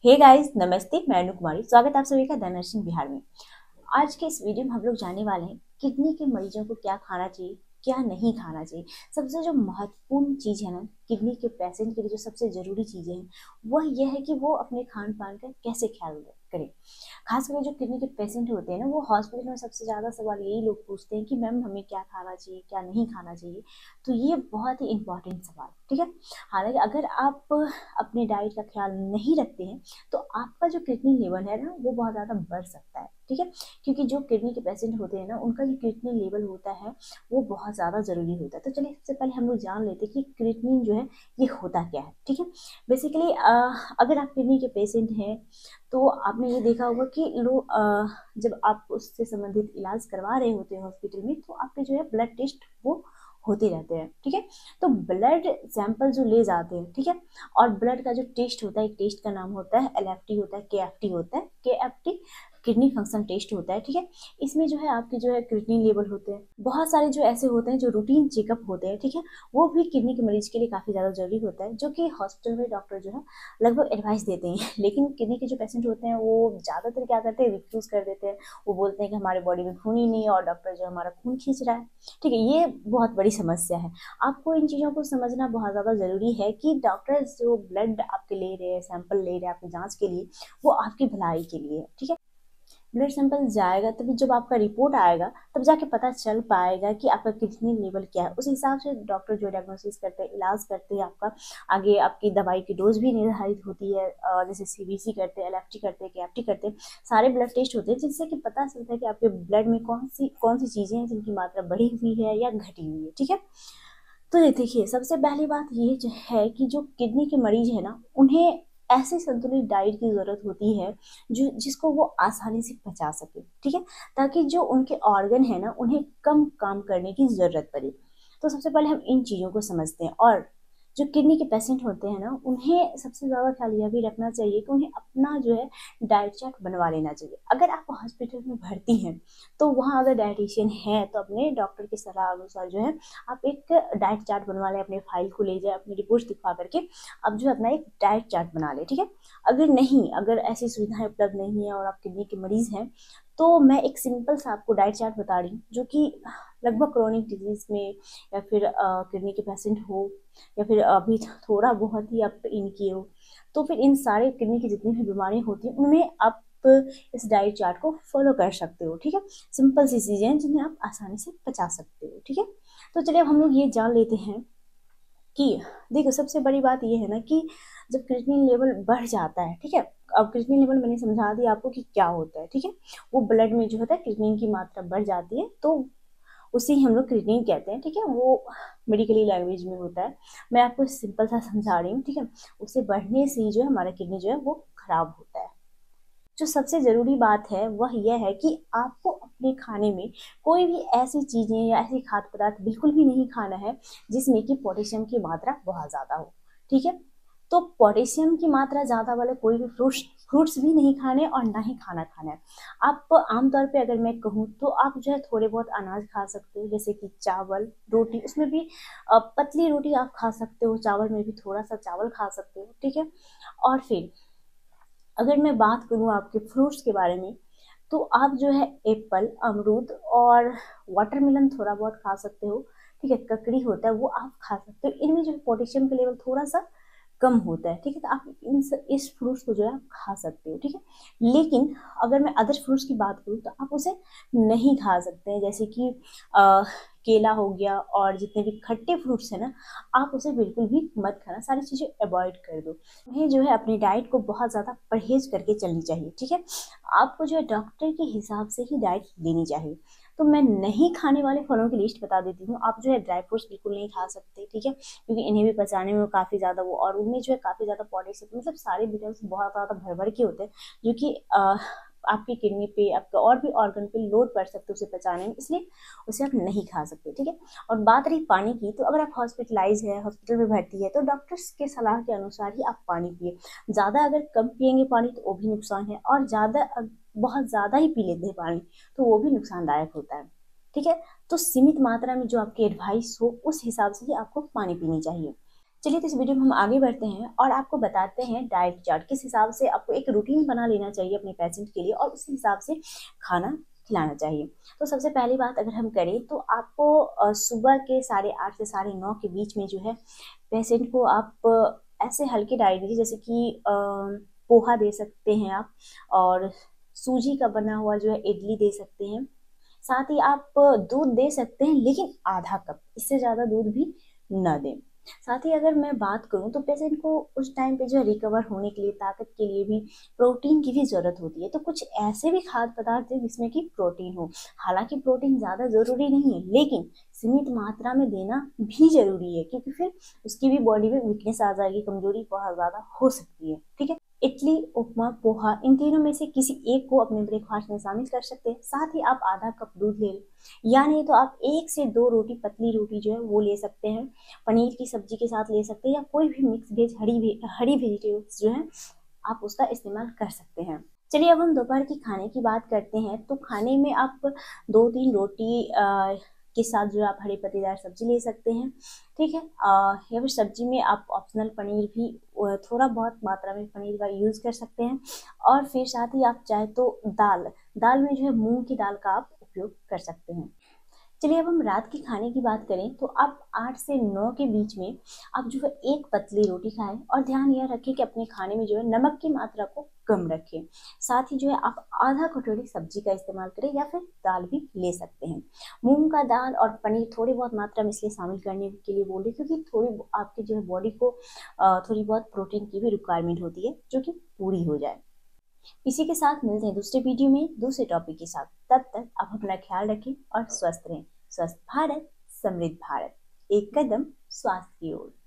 Hey guys, नमस्ते। मैं अनु कुमारी, स्वागत है आप सभी का द नर्सिंग बिहार में। आज के इस वीडियो में हम लोग जानने वाले हैं किडनी के मरीजों को क्या खाना चाहिए, क्या नहीं खाना चाहिए। सबसे जो महत्वपूर्ण चीज़ है ना, किडनी के पेशेंट के लिए जो सबसे ज़रूरी चीज़ें हैं वह यह है कि वो अपने खान पान का कैसे ख्याल करें। खास करके जो किडनी के पेशेंट होते हैं ना, वो हॉस्पिटल में सबसे ज़्यादा सवाल यही लोग पूछते हैं कि मैम हमें क्या खाना चाहिए, क्या नहीं खाना चाहिए। तो ये बहुत ही इंपॉर्टेंट सवाल, ठीक है। हालांकि अगर आप अपने डाइट का ख्याल नहीं रखते हैं तो आपका जो किडनी लेवल है ना, वो बहुत ज़्यादा बढ़ सकता है, ठीक है। क्योंकि जो किडनी के पेशेंट होते हैं ना, उनका जो किडनी लेवल होता है वो बहुत ज़्यादा ज़रूरी होता है। तो चलिए सबसे पहले हम लोग जान लेते हैं कि क्रिएटिनिन जो है ये होता क्या है, ठीक है। बेसिकली अगर आप किडनी के पेशेंट हैं तो आपने ये देखा होगा कि लोग जब आप उससे संबंधित इलाज करवा रहे होते हैं हॉस्पिटल में, तो आपके जो है ब्लड टेस्ट वो होते रहते हैं, ठीक है। तो ब्लड सैंपल जो ले जाते हैं, ठीक है, और ब्लड का जो टेस्ट होता है, एक टेस्ट का नाम होता है एलएफटी होता है, केएफटी होता है, केएफटी किडनी फंक्शन टेस्ट होता है, ठीक है। इसमें जो है आपके जो है किडनी लेवल होते हैं। बहुत सारे जो ऐसे होते हैं जो रूटीन चेकअप होते हैं, ठीक है, वो भी किडनी के मरीज के लिए काफ़ी ज़्यादा जरूरी होता है, जो कि हॉस्पिटल में डॉक्टर जो है लगभग एडवाइस देते हैं। लेकिन किडनी के जो पेशेंट होते हैं वो ज़्यादातर क्या करते हैं, रिफ्यूज़ कर देते हैं। वो बोलते हैं कि हमारे बॉडी में खून ही नहीं है और डॉक्टर जो हमारा खून खींच रहा है, ठीक है। ये बहुत बड़ी समस्या है। आपको इन चीज़ों को समझना बहुत ज़्यादा ज़रूरी है कि डॉक्टर जो ब्लड आपके ले रहे हैं, सैंपल ले रहे हैं आपकी जांच के लिए, वो आपकी भलाई के लिए है, ठीक है। ब्लड सैंपल जाएगा तभी जब आपका रिपोर्ट आएगा तब जाके पता चल पाएगा कि आपका किडनी लेवल क्या है। उस हिसाब से डॉक्टर जो डायग्नोसिस करते हैं, इलाज करते हैं आपका। आगे आपकी दवाई की डोज भी निर्धारित होती है, जैसे सीबीसी करते हैं, एलएफटी करते हैं, केएफटी करते हैं। सारे ब्लड टेस्ट होते हैं जिससे कि पता चलता है कि आपके ब्लड में कौन सी चीज़ें हैं जिनकी मात्रा बढ़ी हुई है या घटी हुई है, ठीक है। तो ये देखिए, सबसे पहली बात ये जो है कि जो किडनी के मरीज है ना, उन्हें ऐसी संतुलित डाइट की ज़रूरत होती है जो जिसको वो आसानी से पचा सके, ठीक है, ताकि जो उनके ऑर्गन है ना, उन्हें कम काम करने की ज़रूरत पड़े। तो सबसे पहले हम इन चीज़ों को समझते हैं। और जो किडनी के पेशेंट होते हैं ना, उन्हें सबसे ज़्यादा ख्याल यह भी रखना चाहिए कि उन्हें अपना जो है डाइट चार्ट बनवा लेना चाहिए। अगर आप हॉस्पिटल में भर्ती हैं तो वहाँ अगर डाइटिशियन है तो अपने डॉक्टर की सलाह अनुसार जो है आप एक डाइट चार्ट बनवा लें। अपने फाइल को ले जाए, अपनी रिपोर्ट दिखा करके आप जो है अपना एक डाइट चार्ट बना लें, ठीक है। अगर ऐसी सुविधाएं उपलब्ध नहीं है और आप किडनी के मरीज हैं, तो मैं एक सिंपल सा आपको डाइट चार्ट बता रही हूँ, जो कि लगभग क्रोनिक डिजीज में या फिर किडनी के पेशेंट हो या फिर अभी थोड़ा बहुत ही आप इन किए हो, तो फिर इन सारे किडनी की जितनी भी बीमारियां होती हैं उनमें आप इस डाइट चार्ट को फॉलो कर सकते हो, ठीक है। सिंपल सी चीजें हैं जिन्हें आप आसानी से पचा सकते हो, ठीक है। तो चलिए अब हम लोग ये जान लेते हैं कि देखो, सबसे बड़ी बात ये है ना कि जब क्रिएटिनिन लेवल बढ़ जाता है, ठीक है। अब क्रिएटिनिन लेवल मैंने समझा दिया आपको कि क्या होता है, ठीक है। वो ब्लड में जो होता है क्रिएटिनिन की मात्रा बढ़ जाती है, तो उसे ही हम लोग क्रिएटिनिन कहते हैं, ठीक है। वो मेडिकली लैंग्वेज में होता है। मैं आपको सिंपल सा समझा रही हूँ, ठीक है। उसे बढ़ने से ही जो है हमारा किडनी जो है वो खराब होता है। जो सबसे ज़रूरी बात है वह यह है कि आपको अपने खाने में कोई भी ऐसी चीज़ें या ऐसे खाद्य पदार्थ बिल्कुल भी नहीं खाना है जिसमें कि पोटेशियम की मात्रा बहुत ज़्यादा हो, ठीक है। तो पोटेशियम की मात्रा ज़्यादा वाले कोई भी फ्रूट्स भी नहीं खाने और ना ही खाना खाना है। आप आमतौर पे अगर मैं कहूँ तो आप जो है थोड़े बहुत अनाज खा सकते हो, जैसे कि चावल, रोटी, उसमें भी पतली रोटी आप खा सकते हो, चावल में भी थोड़ा सा चावल खा सकते हो, ठीक है। और फिर अगर मैं बात करूँ आपके फ्रूट्स के बारे में, तो आप जो है एप्पल, अमरूद और वाटरमेलन थोड़ा बहुत खा सकते हो, ठीक है। ककड़ी होता है वो आप खा सकते हो। इनमें जो है पोटेशियम का लेवल थोड़ा सा कम होता है, ठीक है। तो आप इस फ्रूट्स को जो है आप खा सकते हो, ठीक है। लेकिन अगर मैं अदर फ्रूट्स की बात करूँ तो आप उसे नहीं खा सकते हैं, जैसे कि केला हो गया और जितने भी खट्टे फ्रूट्स हैं ना, आप उसे बिल्कुल भी मत खाना, सारी चीज़ें अवॉइड कर दो। उन्हें जो है अपनी डाइट को बहुत ज़्यादा परहेज करके चलनी चाहिए, ठीक है। आपको जो है डॉक्टर के हिसाब से ही डाइट लेनी चाहिए। तो मैं नहीं खाने वाले फलों की लिस्ट बता देती हूँ। आप जो है ड्राई फ्रूट्स बिल्कुल नहीं खा सकते, ठीक है, क्योंकि इन्हें भी पचाने में काफ़ी ज़्यादा वो, और उनमें जो है काफ़ी ज़्यादा पोटेशियम, मतलब सारे विटामिन बहुत ज़्यादा भर भर के होते हैं, जो कि आपकी किडनी पे, आपके और भी ऑर्गन पे लोड पड़ सकते हैं उसे पचाने में, इसलिए उसे आप नहीं खा सकते, ठीक है। और बात रही पानी की, तो अगर आप हॉस्पिटलाइज है, हॉस्पिटल में भर्ती है, तो डॉक्टर्स के सलाह के अनुसार ही आप पानी पिए। ज़्यादा अगर कम पिएंगे पानी तो वो भी नुकसान है, और बहुत ज़्यादा ही पी लेते हैं पानी तो वो भी नुकसानदायक होता है, ठीक है। तो सीमित मात्रा में जो आपकी एडवाइस हो उस हिसाब से ही आपको पानी पीनी चाहिए। चलिए तो इस वीडियो में हम आगे बढ़ते हैं और आपको बताते हैं डाइट चार्ट किस हिसाब से आपको एक रूटीन बना लेना चाहिए अपने पेशेंट के लिए और उसी हिसाब से खाना खिलाना चाहिए। तो सबसे पहली बात अगर हम करें तो आपको सुबह के 8:30 से 9:30 के बीच में जो है पेशेंट को आप ऐसे हल्की डाइट दीजिए, जैसे कि पोहा दे सकते हैं आप, और सूजी का बना हुआ जो है इडली दे सकते हैं। साथ ही आप दूध दे सकते हैं, लेकिन आधा कप, इससे ज़्यादा दूध भी न दें। साथ ही अगर मैं बात करूं तो पेशेंट को उस टाइम पे जो है रिकवर होने के लिए, ताकत के लिए भी प्रोटीन की भी ज़रूरत होती है। तो कुछ ऐसे भी खाद्य पदार्थ है जिसमें कि प्रोटीन हो। हालांकि प्रोटीन ज़्यादा ज़रूरी नहीं है, लेकिन सीमित मात्रा में देना भी ज़रूरी है, क्योंकि फिर उसकी भी बॉडी में वीकनेस आ जाएगी, कमजोरी बहुत ज़्यादा हो सकती है। ठीक है, इडली, उपमा, पोहा, इन तीनों में से किसी एक को अपने ब्रेकफास्ट में शामिल कर सकते हैं। साथ ही आप आधा कप दूध ले लें, या नहीं तो आप 1 से 2 रोटी, पतली रोटी जो है वो ले सकते हैं, पनीर की सब्जी के साथ ले सकते हैं, या कोई भी मिक्स वेज, हरी वेजिटेबल्स जो है आप उसका इस्तेमाल कर सकते हैं। चलिए अब हम दोपहर की खाने की बात करते हैं। तो खाने में आप 2-3 रोटी के साथ जो आप हरी पत्तेदार सब्जी ले सकते हैं। ठीक है, या फिर सब्जी में आप ऑप्शनल पनीर भी, थोड़ा बहुत मात्रा में पनीर का यूज़ कर सकते हैं। और फिर साथ ही आप चाहे तो दाल में जो है मूंग की दाल का आप उपयोग कर सकते हैं। चलिए अब हम रात की खाने की बात करें तो आप 8 से 9 के बीच में आप जो है एक पतली रोटी खाएं, और ध्यान यह रखें कि अपने खाने में जो है नमक की मात्रा को कम रखें। साथ ही जो है आप आधा कटोरी सब्जी का इस्तेमाल करें, या फिर दाल भी ले सकते हैं। मूंग का दाल और पनीर थोड़ी बहुत मात्रा में इसलिए शामिल करने के लिए बोल रही, क्योंकि थोड़ी आपकी जो है बॉडी को थोड़ी बहुत प्रोटीन की भी रिक्वायरमेंट होती है, जो कि पूरी हो जाए। इसी के साथ मिलते हैं दूसरे वीडियो में दूसरे टॉपिक के साथ। तब तक आप अपना ख्याल रखें और स्वस्थ रहें। स्वस्थ भारत, समृद्ध भारत, एक कदम स्वास्थ्य की ओर।